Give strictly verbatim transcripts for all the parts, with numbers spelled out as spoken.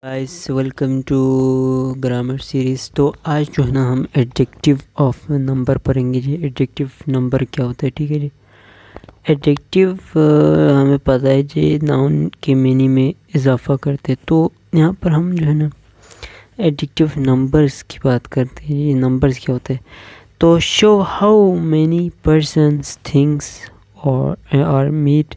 Guys welcome to grammar series. तो आज जो है ना हम एडजेक्टिव ऑफ नंबर पढ़ेंगे जी। एडजेक्टिव नंबर क्या होता है, ठीक है जी। एडजेक्टिव हमें पता है जी नाउन के मीनिंग में इजाफा करते हैं। तो यहाँ पर हम जो है ना एडजेक्टिव नंबर्स की बात करते हैं जी। नंबर्स क्या होते हैं, तो show how many persons things or are meet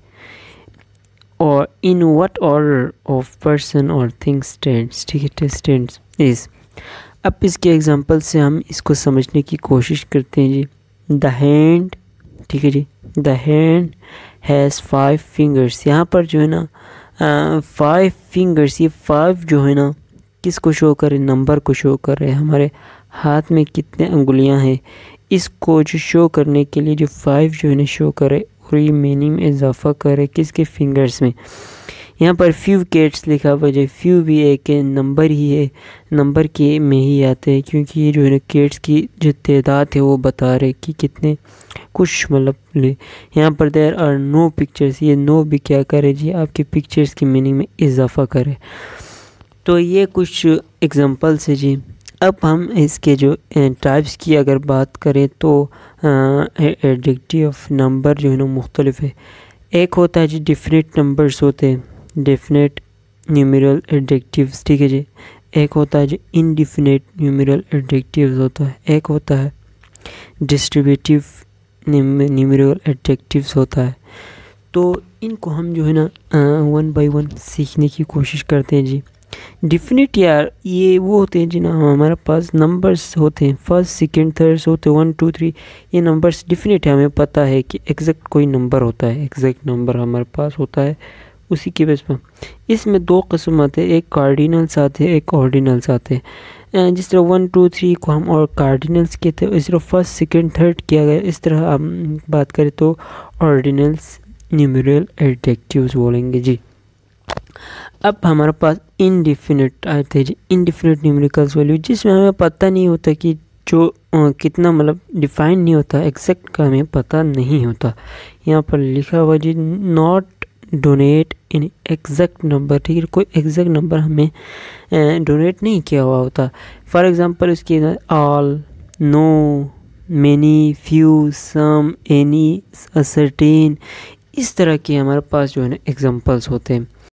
or in what order of person or things stands, ठीक है। Stands is. अब इसके एग्जांपल से हम इसको समझने की कोशिश करते हैं जी। द हैंड, ठीक है जी। The hand has five fingers. यहाँ पर जो है ना फाइव फिंगर्स, ये फाइव जो है ना किसको शो करे, नंबर को शो कर रहे हैं। हमारे हाथ में कितने अंगुलियां हैं इसको जो शो करने के लिए जो फाइव जो है ना शो करे और ये मीनिंग में इजाफा करे किसके, फिंगर्स में। यहाँ पर फ्यू कैट्स लिखा हुआ है। फ्यू भी एक नंबर ही है, नंबर के में ही आते हैं, क्योंकि ये जो है ना कैट्स की जो तादाद है वो बता रहे कि कितने, कुछ मतलब ले। यहाँ पर देयर आर नो पिक्चर्स, ये नो भी क्या करे जी, आपके पिक्चर्स की मीनिंग में इजाफा करे। तो ये कुछ एग्जांपल्स है जी। अब हम इसके जो टाइप्स की अगर बात करें तो एडजेक्टिव ऑफ नंबर जो है ना मुख्तलिफ है। एक होता है जी डिफिनिट नंबर्स होते हैं, डेफिनेट न्यूमेरल एडजेक्टिव्स, ठीक है जी। एक होता है जी इनडिफिनिट न्यूमेरल एडजेक्टिव्स होता है। एक होता है डिस्ट्रीब्यूटिव न्यूमेरल एडजेक्टिव्स होता है। तो इनको हम जो है ना वन बाय वन सीखने की कोशिश करते हैं जी। डिफिनिट यार ये वो होते हैं जी ना, हमारे पास नंबर्स होते हैं, फर्स्ट सेकंड थर्ड होते हैं, वन टू थ्री, ये नंबर्स डिफिनिट है। हमें पता है कि एग्जैक्ट कोई नंबर होता है, एग्जैक्ट नंबर हमारे पास होता है, उसी के बेस पर। इसमें दो किस्म आते हैं, एक कार्डिनल्स आते हैं, एक ऑर्डिनल्स आते हैं। जिस तरह वन टू थ्री को हम और कार्डिनल्स कहते हैं, इस तरह फर्स्ट सेकंड थर्ड किया गया, इस तरह हम बात करें तो ऑर्डिनल्स न्यूमेरल एडजेक्टिव्स बोलेंगे जी। अब हमारे पास इनडिफिनिट आते हैं जी, इनडिफिनिट न्यूमेरिकल्स वैल्यू, जिसमें हमें पता नहीं होता कि जो आ, कितना मतलब डिफाइन नहीं होता, एग्जैक्ट का हमें पता नहीं होता। यहाँ पर लिखा हुआ जी not denote in exact number, ठीक है। कोई एग्जैक्ट नंबर हमें डोनेट नहीं किया हुआ होता। फॉर एग्जांपल इसकी all, no, many, few, some, any, certain, इस तरह के हमारे पास जो है ना एग्जांपल्स होते हैं।